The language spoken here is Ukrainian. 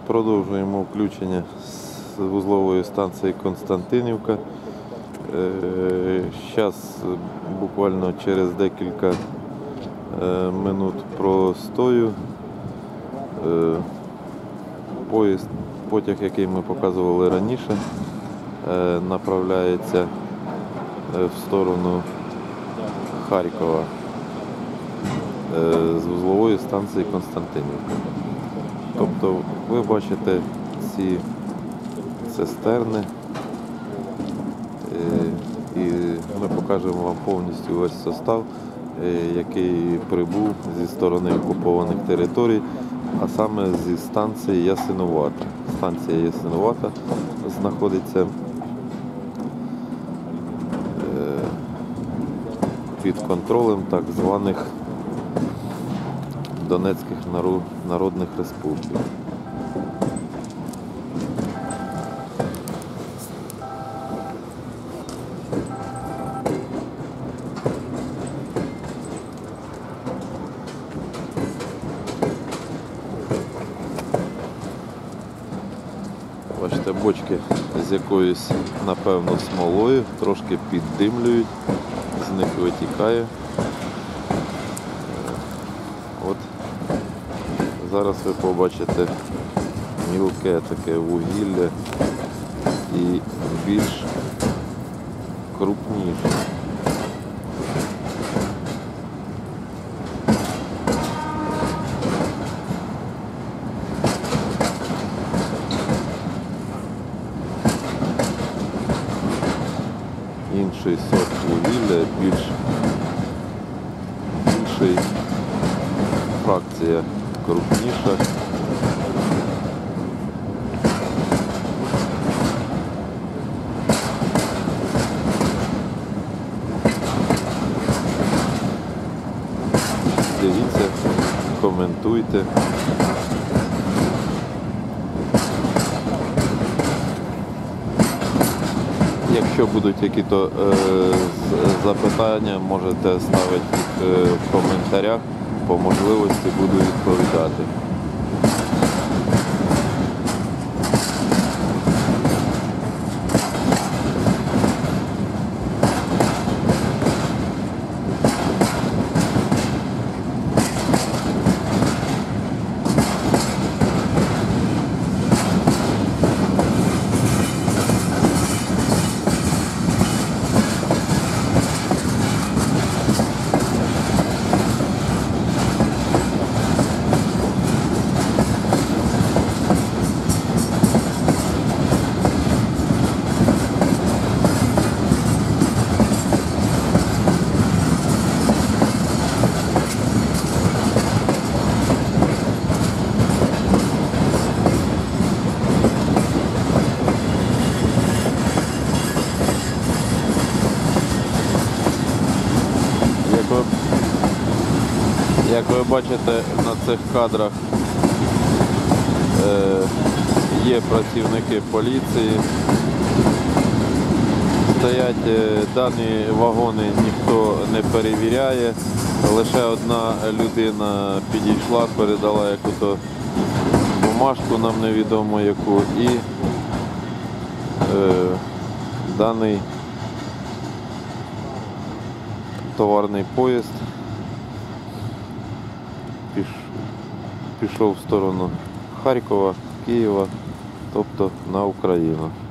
Продовжуємо включення з вузлової станції Константинівка. Зараз буквально через декілька минут простою потяг, який ми показували раніше, направляється в сторону Харкова з вузлової станції Константинівка. Тобто ви бачите ці цистерни, і ми покажемо вам повністю весь состав, який прибув зі сторони окупованих територій, а саме зі станції Ясинувата. Станція Ясинувата знаходиться під контролем так званих Донецьких народних республік. Бачите, бочки з якоюсь, напевно, смолою, трошки піддимлюють, з них витікає. От зараз ви побачите мілке таке вугілля і більш крупніше. Інший сорт вугілля, інший фракція крупніша. Дивіться, коментуйте. Якщо будуть якісь запитання, можете ставити їх в коментарях, по можливості буду відповідати. Як ви бачите, на цих кадрах є працівники поліції. Стоять дані вагони, ніхто не перевіряє. Лише одна людина підійшла, передала яку-то бумажку, нам невідомо яку, і даний товарний поїзд пішов в сторону Харкова, Києва, тобто на Україну.